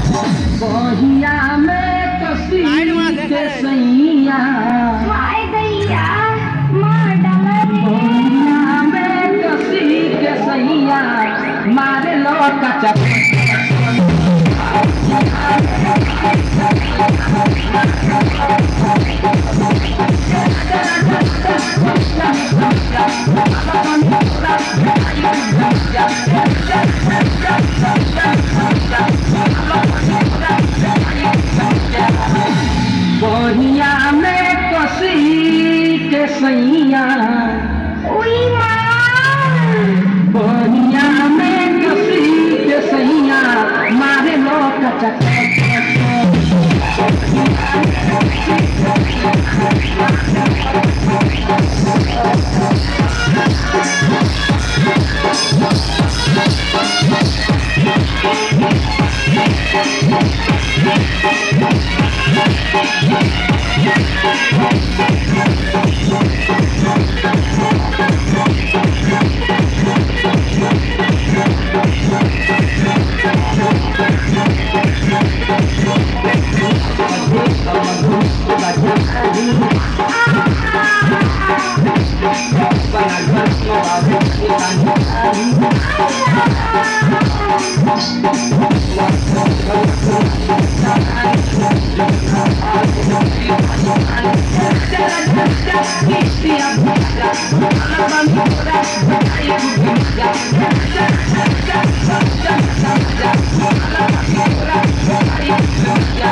बहिया में कसी के सैया बहिया में कसी के सैया मारे लो कचा बहिया में कसी के सैया बहिया में कसी के सैया मारे लो कचा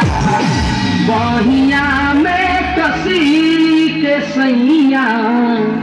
बहिया में कसी के सैया